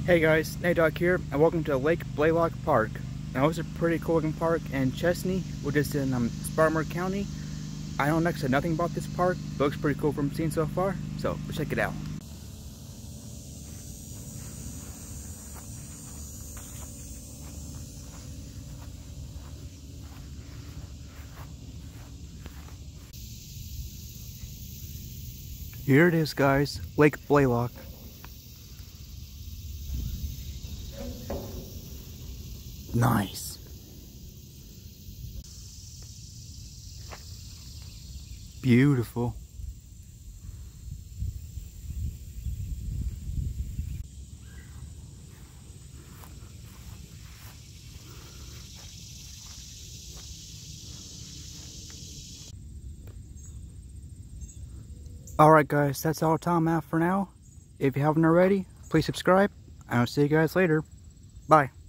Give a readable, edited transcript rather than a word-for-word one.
Hey guys, NATEDOG here, and welcome to Lake Blalock Park. Now it's a pretty cool looking park in Chesney, which is in Spartanburg County. I know next to nothing about this park, but it looks pretty cool from seeing so far, so let's check it out. Here it is guys, Lake Blalock. Nice. Beautiful. Alright guys, that's all time I have for now. If you haven't already, please subscribe, and I'll see you guys later. Bye.